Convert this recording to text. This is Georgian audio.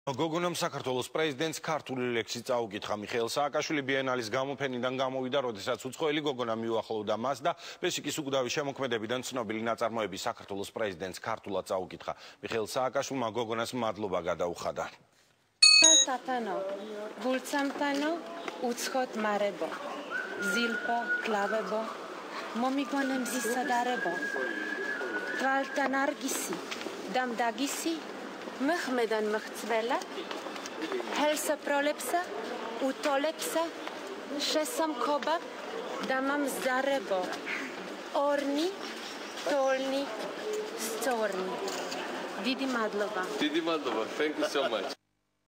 გოგონამ საქართველოს პრეზიდენტს ქართული ლექსი წაუკითხა. მიხეილ სააკაშვილი ბიენალის გამოფენიდან გამოვიდა, როდესაც უცხოელი გოგონა მიუახლოვდა მას და ბესიკის უკვდავი შემოქმედებიდან ცნობილი ნაწარმოები საქართველოს პრეზიდენტს ქართულად წაუკითხა. მიხეილ სააკაშვილმა გოგონას მადლობა გადაუხადა. Satano, gulcamtano, uცხot marebo, zilpo, klavebo, momigonem zisadarebo, tvaltan argisi, damdagisi, Mehmedan mehcvela, helsa prolepsa, utolepsa, šesam koba, damam zarebo, orni, tolni, storni. Didi Madlova. Didi Madlova, thank you so much.